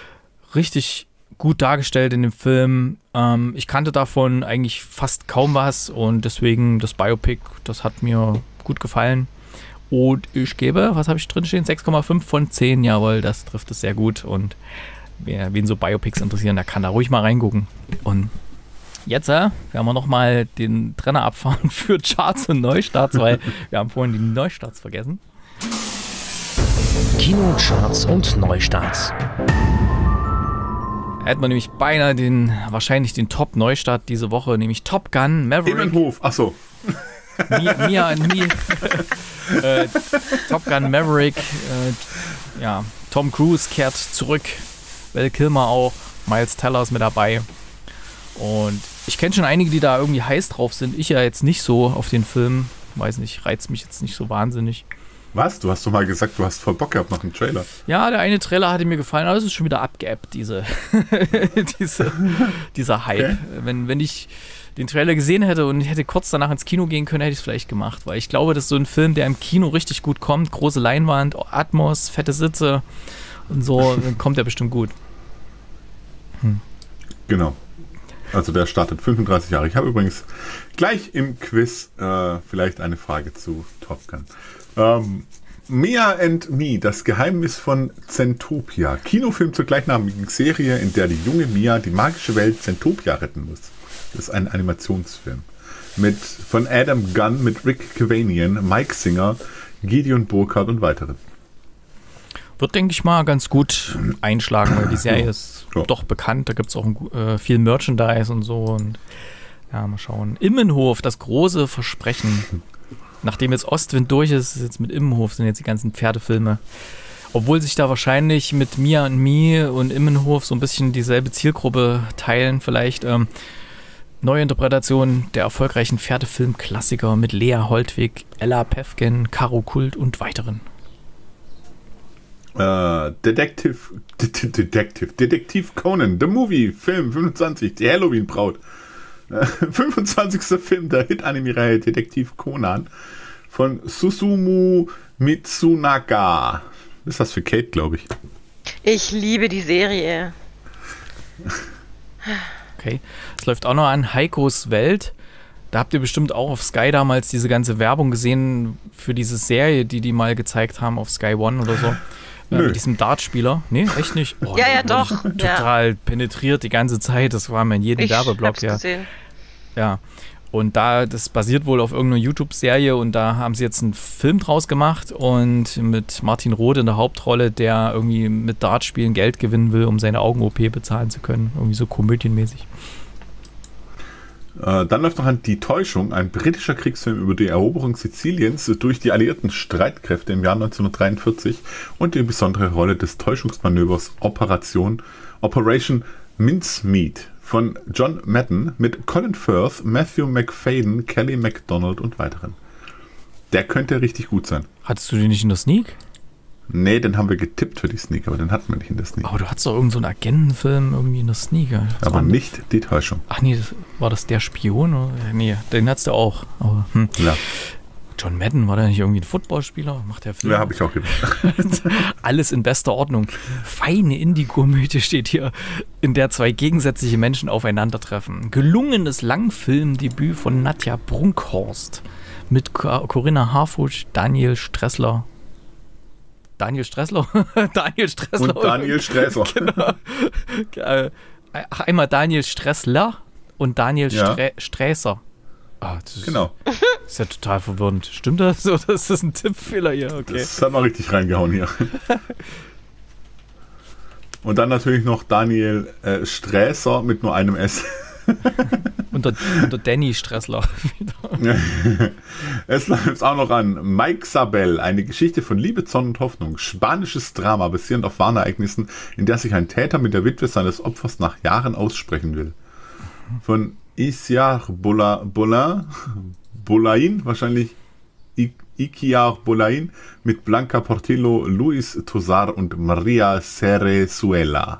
Richtig gut dargestellt in dem Film. Ich kannte davon eigentlich fast kaum was und deswegen das Biopic, das hat mir gut gefallen. Und ich gebe, was habe ich drin stehen? 6,5 von 10, jawohl, das trifft es sehr gut. Und wen so Biopics interessieren, der kann da ruhig mal reingucken. Und jetzt werden wir nochmal den Trenner abfahren für Charts und Neustarts, weil wir haben vorhin die Neustarts vergessen. Kinocharts und Neustarts. Da hätten wir nämlich beinahe wahrscheinlich den Top-Neustart diese Woche, nämlich Top Gun Maverick. Immenhof, achso. Mia and Me, Top Gun Maverick, Tom Cruise kehrt zurück, Val Kilmer auch, Miles Teller ist mit dabei. Und ich kenne schon einige, die da irgendwie heiß drauf sind. Ich ja jetzt nicht so auf den Film. Weiß nicht, reizt mich jetzt nicht so wahnsinnig. Was? Du hast doch mal gesagt, du hast voll Bock gehabt nach dem Trailer. Ja, der eine Trailer hatte mir gefallen, aber es ist schon wieder abgeappt, dieser Hype. Okay. Wenn ich den Trailer gesehen hätte und hätte kurz danach ins Kino gehen können, hätte ich es vielleicht gemacht. Weil ich glaube, das ist so ein Film, der im Kino richtig gut kommt. Große Leinwand, Atmos, fette Sitze und so, dann kommt der bestimmt gut. Genau. Also der startet 35 Jahre. Ich habe übrigens gleich im Quiz vielleicht eine Frage zu Top Gun. Mia and Me, das Geheimnis von Zentopia. Kinofilm zur gleichnamigen Serie, in der die junge Mia die magische Welt Zentopia retten muss. Das ist ein Animationsfilm. Von Adam Gunn mit Rick Cavanian, Mike Singer, Gideon Burkhardt und weiteren. Wird, denke ich mal, ganz gut einschlagen, weil die Serie ist doch bekannt. Da gibt es auch viel Merchandise und so. Und ja, mal schauen. Immenhof, das große Versprechen. Nachdem jetzt Ostwind durch ist jetzt mit Immenhof sind jetzt die ganzen Pferdefilme. Obwohl sich da wahrscheinlich mit Mia and Me und Immenhof so ein bisschen dieselbe Zielgruppe teilen. Vielleicht Neuinterpretation der erfolgreichen Pferdefilm-Klassiker mit Lea Holtwig, Ella Päffgen, Karo Kult und weiteren. Detektiv Conan, The Movie, Film 25, die Halloween-Braut. 25. Film der Hit-Anime-Reihe Detektiv Conan von Susumu Mitsunaga. Das ist das für Kate, glaube ich. Ich liebe die Serie. Okay, es läuft auch noch an Heikos Welt. Da habt ihr bestimmt auch auf Sky damals diese ganze Werbung gesehen für diese Serie, die mal gezeigt haben auf Sky One oder so. Mit diesem Dartspieler. Nee, echt nicht? Oh, ja, doch. Total penetriert die ganze Zeit. Das war mir in jedem Werbeblock. Gesehen. Ja. Und das basiert wohl auf irgendeiner YouTube-Serie und da haben sie jetzt einen Film draus gemacht und mit Martin Roth in der Hauptrolle, der irgendwie mit Dartspielen Geld gewinnen will, um seine Augen-OP bezahlen zu können. Irgendwie so komödienmäßig. Dann läuft noch an Die Täuschung, ein britischer Kriegsfilm über die Eroberung Siziliens durch die alliierten Streitkräfte im Jahr 1943 und die besondere Rolle des Täuschungsmanövers Operation Mincemeat von John Madden mit Colin Firth, Matthew Macfadyen, Kelly MacDonald und weiteren. Der könnte richtig gut sein. Hattest du den nicht in der Sneak? Nee, den haben wir getippt für die Sneak, aber den hatten wir nicht in der Sneak. Aber du hattest doch irgendeinen so einen Agentenfilm irgendwie in der Sneak. Aber nicht Die Täuschung. Ach nee, war das Der Spion? Oder? Nee, den hattest du auch. Aber, Ja. John Madden, war der nicht irgendwie ein Footballspieler? Macht der Film? Ja, habe ich auch gedacht. Alles in bester Ordnung. Feine Indie-Komödie steht hier, in der zwei gegensätzliche Menschen aufeinandertreffen. Gelungenes Langfilmdebüt von Nadja Brunkhorst mit Corinna Harfouch, Daniel Stressler. Daniel Stressler? Daniel Stressler. Und Daniel Stresser. Genau. Einmal Daniel Stressler und Daniel Sträßer. Ah, genau. Ist ja total verwirrend. Stimmt das? Oder ist das ein Tippfehler hier? Okay. Das hat mal richtig reingehauen hier. Und dann natürlich noch Daniel Sträßer mit nur einem S. unter Danny Stressler. Es läuft auch noch an Mike Sabel, eine Geschichte von Liebe, Zorn und Hoffnung. Spanisches Drama, basierend auf wahren Ereignissen, in der sich ein Täter mit der Witwe seines Opfers nach Jahren aussprechen will. Von Isiar Bolain, wahrscheinlich Ikiar Bolain, mit Blanca Portillo, Luis Tosar und Maria Cerezuela.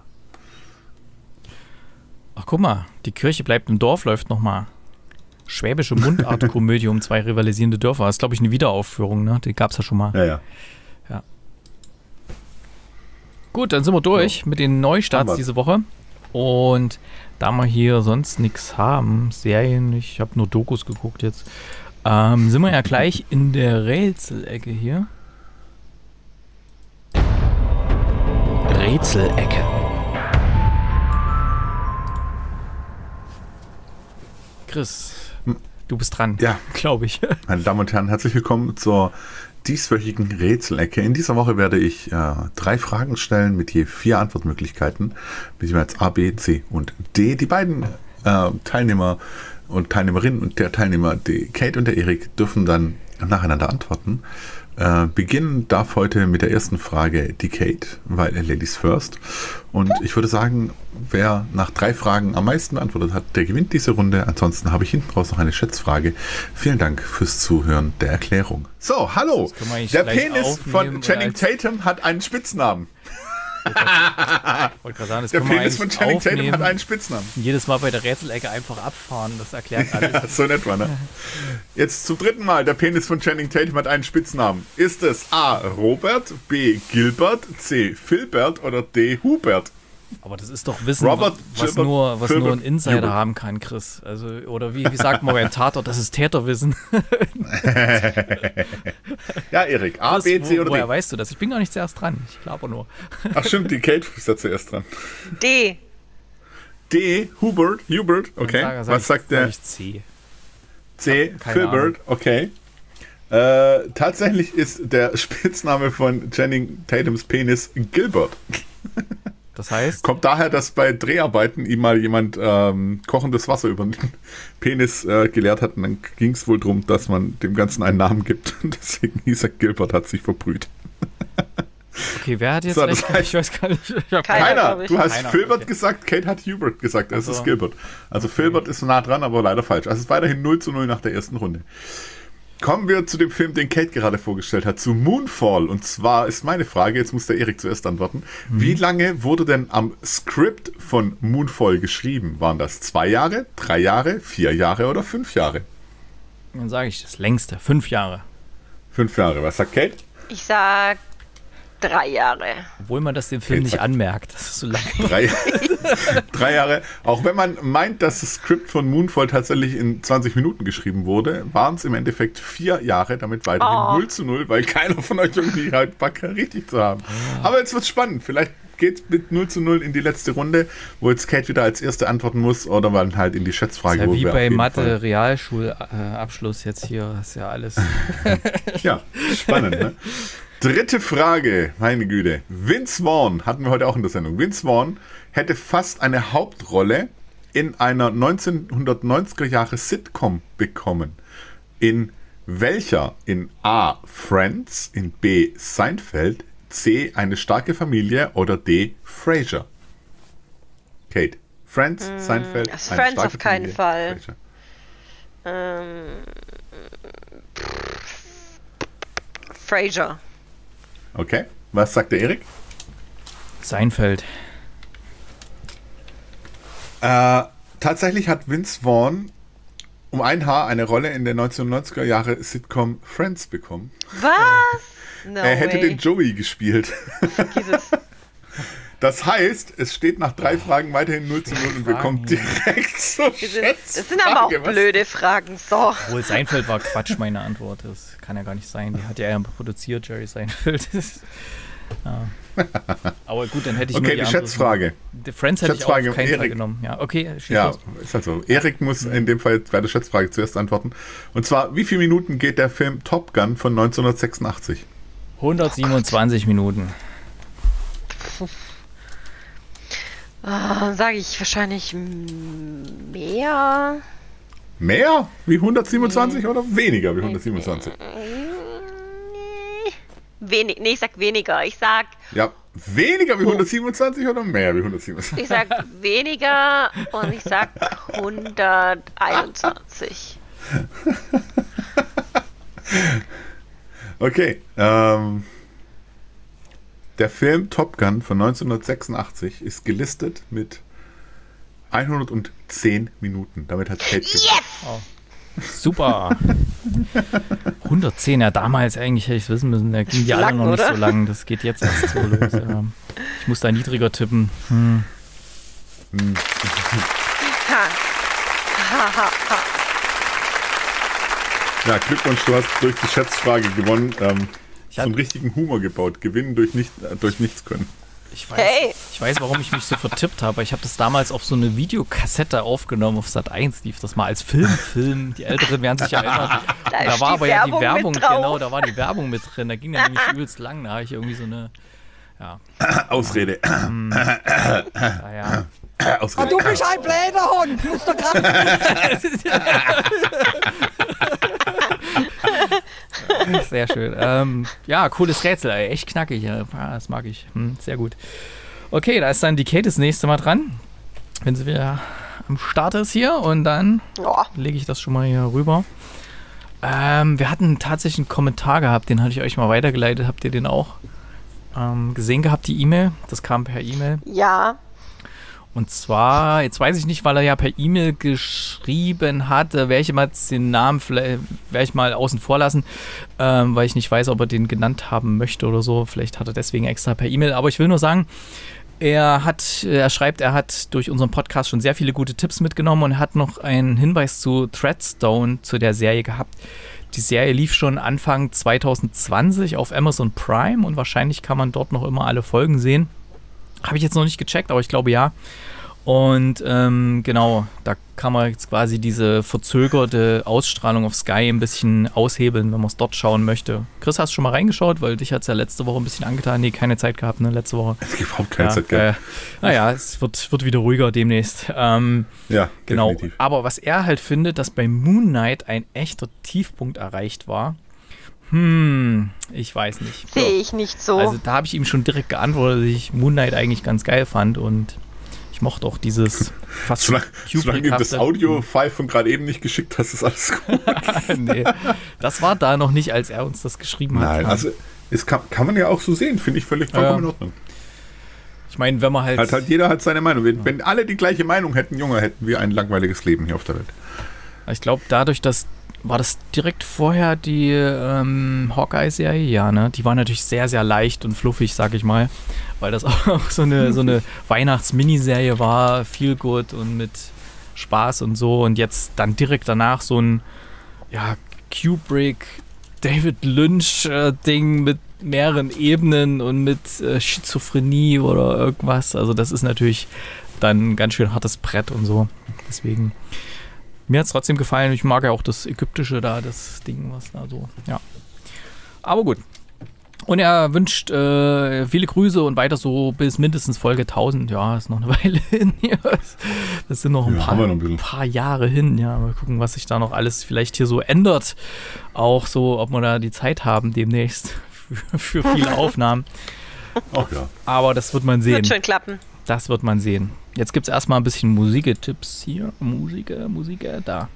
Ach, guck mal, Die Kirche bleibt im Dorf läuft nochmal. Schwäbische Mundartkomödie um zwei rivalisierende Dörfer. Das ist, glaube ich, eine Wiederaufführung, ne? Die gab es ja schon mal. Ja. Gut, dann sind wir durch mit den Neustarts diese Woche. Und da wir hier sonst nichts haben, Serien, ich habe nur Dokus geguckt jetzt, sind wir ja gleich in der Rätselecke hier. Rätselecke. Chris, du bist dran, ja, glaube ich. Meine Damen und Herren, herzlich willkommen zur dieswöchigen Rätselecke. In dieser Woche werde ich 3 Fragen stellen mit je 4 Antwortmöglichkeiten, mit jeweils A, B, C und D. Die beiden Teilnehmer und Teilnehmerinnen und der Teilnehmer, die Kate und der Erik, dürfen dann nacheinander antworten. Beginnen darf heute mit der ersten Frage die Kate, weil Ladies first. Und ich würde sagen, wer nach 3 Fragen am meisten beantwortet hat, der gewinnt diese Runde. Ansonsten habe ich hinten raus noch eine Schätzfrage. Vielen Dank fürs Zuhören der Erklärung. So, hallo. Der Penis von Channing Tatum hat einen Spitznamen. Der Penis von Channing Tatum hat einen Spitznamen. Jedes Mal bei der Rätselecke einfach abfahren, das erklärt alles. Ja, so nett war, ne? Jetzt zum 3. Mal, der Penis von Channing Tatum hat einen Spitznamen. Ist es A. Robert, B. Gilbert, C. Filbert oder D. Hubert? Aber das ist doch Wissen, was nur ein Insider haben kann, Chris. Also, oder wie sagt man beim Tatort, das ist Täterwissen. Ja, Erik, A, B, C oder D? Woher weißt du das? Ich bin gar nicht zuerst dran. Ich glaube nur. Ach stimmt, die Kate ist da zuerst dran. D. D, Hubert, okay. Was sagt der? C. C, Filbert, okay. Tatsächlich ist der Spitzname von Channing Tatums Penis Gilbert. Das heißt? Kommt daher, dass bei Dreharbeiten ihm mal jemand kochendes Wasser über den Penis geleert hat und dann ging es wohl darum, dass man dem Ganzen einen Namen gibt und deswegen hieß er Gilbert, hat sich verbrüht. Okay, wer hat jetzt so, recht? Das heißt, ich weiß gar nicht. Keiner. Du hast Keiner, Filbert okay. gesagt, Kate hat Hubert gesagt. Es ist Gilbert. Also Filbert ist nah dran, aber leider falsch. Also es ist weiterhin 0:0 nach der ersten Runde. Kommen wir zu dem Film, den Kate gerade vorgestellt hat, zu Moonfall. Und zwar ist meine Frage, jetzt muss der Erik zuerst antworten. Wie lange wurde denn am Skript von Moonfall geschrieben? Waren das 2 Jahre, 3 Jahre, 4 Jahre oder 5 Jahre? Dann sage ich das längste, 5 Jahre. 5 Jahre. Was sagt Kate? Ich sag 3 Jahre. Obwohl man das dem Film nicht anmerkt, das ist so lang. 3 Jahre. Auch wenn man meint, dass das Skript von Moonfall tatsächlich in 20 Minuten geschrieben wurde, waren es im Endeffekt 4 Jahre, damit weiterhin 0:0, weil keiner von euch irgendwie halt Bock richtig zu haben. Aber jetzt wird's spannend. Vielleicht geht es mit 0:0 in die letzte Runde, wo jetzt Kate wieder als Erste antworten muss oder man halt in die Schätzfrage. Das ist ja wie bei Mathe Realschulabschluss jetzt hier, das ist ja alles. Ja, spannend, ne? 3. Frage, meine Güte. Vince Vaughn, hatten wir heute auch in der Sendung. Vince Vaughn hätte fast eine Hauptrolle in einer 1990er Jahre Sitcom bekommen. In welcher? In A. Friends, in B. Seinfeld, C. Eine starke Familie oder D. Frasier? Kate. Friends, Seinfeld, eine Friends starke auf keinen Familie, Fall. Frasier. Okay. Was sagt der Erik? Seinfeld. Tatsächlich hat Vince Vaughn um ein Haar eine Rolle in der 1990er Jahre Sitcom Friends bekommen. Was? No er hätte way. den Joey gespielt. Vergiss es. Das heißt, es steht nach 3 Fragen weiterhin 0:0 und wir kommen direkt zur Schätzfrage. Das sind aber auch blöde Fragen. So. Obwohl Seinfeld war Quatsch, meine Antwort. Das kann ja gar nicht sein. Die hat ja produziert, Jerry Seinfeld. Ja. Aber gut, dann hätte ich Okay, nur die andere Schätzfrage. Die Friends hätte ich auch auf Schätzfrage, keinen Fall Erik. genommen. Ja, okay, schieß Ja, los. ist halt so. Erik muss in dem Fall bei der Schätzfrage zuerst antworten. Und zwar, wie viele Minuten geht der Film Top Gun von 1986? 127 Minuten. Sage ich wahrscheinlich mehr. Mehr wie 127 oder weniger wie 127? Nee, ich sag weniger. Ich sag Ja, weniger wie 127 oder mehr wie 127? Ich sag weniger und ich sag 121. Okay, der Film Top Gun von 1986 ist gelistet mit 110 Minuten. Damit hat Kate gewonnen. Oh. Super. 110, ja damals eigentlich hätte ich es wissen müssen. Da ging die alle noch nicht so lang. Das geht jetzt erst so los. Ja. Ich muss da niedriger tippen. Ja, Glückwunsch, du hast durch die Schätzfrage gewonnen. So einen richtigen Humor gebaut. Gewinnen durch nichts können. Ich weiß, warum ich mich so vertippt habe. Ich habe das damals auf so eine Videokassette aufgenommen. Auf Sat.1 lief das mal als Film. Die Älteren werden sich erinnern. Da war aber ja die Werbung, genau, da war die Werbung mit drin. Da ging ja nämlich übelst lang. Da habe ich irgendwie so eine Ausrede. Ja. Du bist ein blöder Hund. Du musst doch gerade... Sehr schön. Ja, cooles Rätsel, ey. Echt knackig. Ja. Das mag ich. Sehr gut. Okay, da ist dann die Kate das nächste Mal dran. Wenn sie wieder am Start ist hier. Und dann lege ich das schon mal hier rüber. Wir hatten tatsächlich einen Kommentar gehabt. Den hatte ich euch mal weitergeleitet. Habt ihr den auch gesehen gehabt, die E-Mail? Das kam per E-Mail. Ja. Und zwar, jetzt weiß ich nicht, weil er ja per E-Mail geschrieben hat, werde ich mal den Namen werde ich mal außen vor lassen, weil ich nicht weiß, ob er den genannt haben möchte oder so. Vielleicht hat er deswegen extra per E-Mail. Aber ich will nur sagen, er schreibt, er hat durch unseren Podcast schon sehr viele gute Tipps mitgenommen und hat noch einen Hinweis zu Threadstone, zu der Serie gehabt. Die Serie lief schon Anfang 2020 auf Amazon Prime und wahrscheinlich kann man dort noch immer alle Folgen sehen. Habe ich jetzt noch nicht gecheckt, aber ich glaube ja. Und genau, da kann man jetzt quasi diese verzögerte Ausstrahlung auf Sky ein bisschen aushebeln, wenn man es dort schauen möchte. Chris, hast du schon mal reingeschaut? Weil dich hat es ja letzte Woche ein bisschen angetan. Nee, keine Zeit gehabt, ne? Letzte Woche. Es gibt überhaupt keine Zeit gehabt. Naja, es wird wieder ruhiger demnächst. Ja, genau. definitiv. Aber was er halt findet, dass bei Moon Knight ein echter Tiefpunkt erreicht war. Ich weiß nicht. Sehe ich nicht so. Also da habe ich ihm schon direkt geantwortet, dass ich Moon Knight eigentlich ganz geil fand und ich mochte auch dieses fast solange du das Audio-File von gerade eben nicht geschickt hast, ist alles gut. Nee, das war da noch nicht, als er uns das geschrieben hat. Nein, also es kann man ja auch so sehen, finde ich völlig vollkommen in Ordnung. Ich meine, wenn man halt jeder hat seine Meinung. Wenn alle die gleiche Meinung hätten, Junge, hätten wir ein langweiliges Leben hier auf der Welt. Ich glaube, dadurch, dass war das direkt vorher die Hawkeye-Serie? Ja, ne? Die war natürlich sehr, sehr leicht und fluffig, sag ich mal. Weil das auch so eine Weihnachts-Miniserie war, viel gut und mit Spaß und so. Und jetzt dann direkt danach so ein Kubrick, David Lynch-Ding mit mehreren Ebenen und mit Schizophrenie oder irgendwas. Also das ist natürlich dann ein ganz schön hartes Brett und so. Deswegen... Mir hat es trotzdem gefallen. Ich mag ja auch das Ägyptische da, das Ding, was da so, ja. Aber gut. Und er wünscht viele Grüße und weiter so bis mindestens Folge 1000. Ja, ist noch eine Weile hin. Das sind noch ein paar Jahre hin. Ja, mal gucken, was sich da noch alles vielleicht hier so ändert. Auch so, ob wir da die Zeit haben demnächst für viele Aufnahmen. Ach ja. Aber das wird man sehen. Wird schon klappen. Das wird man sehen. Jetzt gibt es erstmal ein bisschen Musiktipps hier. Musik, da.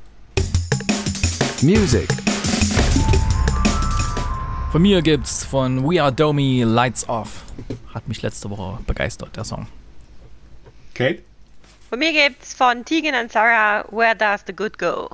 Music. Von mir gibt's von We Are Domi Lights Off. Hat mich letzte Woche begeistert, der Song. Kate? Von mir gibt's von Tegan and Sarah Where Does the Good Go?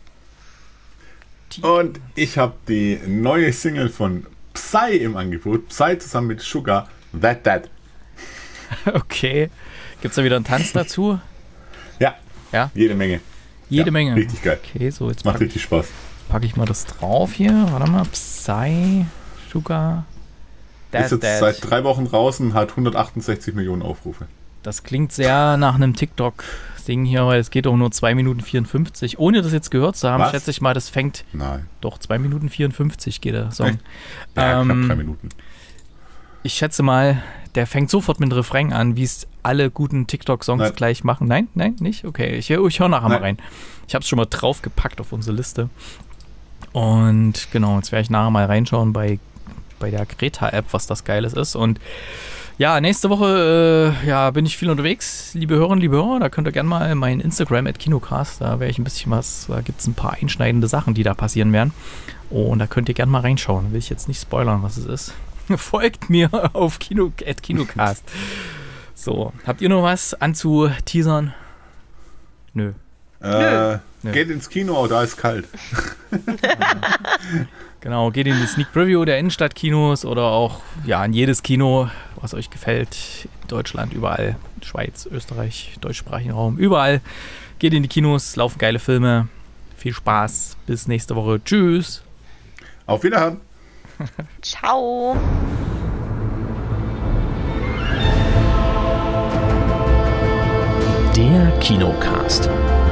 Und ich habe die neue Single von Psy im Angebot. Psy zusammen mit Sugar, That. Okay. Gibt's da wieder einen Tanz dazu? Ja. Jede Menge. Jede Menge. Richtig geil. Okay, so jetzt macht richtig Spaß. Packe ich mal das drauf hier. Warte mal. Psy, Sugar, Ist jetzt seit 3 Wochen draußen, hat 168 Millionen Aufrufe. Das klingt sehr nach einem TikTok-Ding hier, weil es geht auch nur 2 Minuten 54. Ohne das jetzt gehört zu haben, schätze ich mal, das fängt... Nein. Doch, 2 Minuten 54 geht der Song. Ja, knapp 3 Minuten. Ich schätze mal, der fängt sofort mit dem Refrain an, wie es alle guten TikTok-Songs gleich machen. Nein, nicht? Okay, ich höre nachher mal rein. Ich habe es schon mal draufgepackt auf unsere Liste. Und genau, jetzt werde ich nachher mal reinschauen bei der Greta-App, was das Geiles ist. Und ja, nächste Woche bin ich viel unterwegs, liebe Hörerinnen, liebe Hörer. Da könnt ihr gerne mal mein Instagram @Kinocast, da werde ich ein bisschen da gibt es ein paar einschneidende Sachen, die da passieren werden. Und da könnt ihr gerne mal reinschauen. Will ich jetzt nicht spoilern, was es ist. Folgt mir auf @Kinocast. So, habt ihr noch was anzuteasern? Nö. Geht ins Kino, da ist kalt. Genau, geht in die Sneak Preview der Innenstadtkinos oder auch in jedes Kino, was euch gefällt. In Deutschland, überall. Schweiz, Österreich, deutschsprachigen Raum, überall. Geht in die Kinos, laufen geile Filme. Viel Spaß. Bis nächste Woche. Tschüss. Auf Wiederhören. Ciao. Der Kinocast.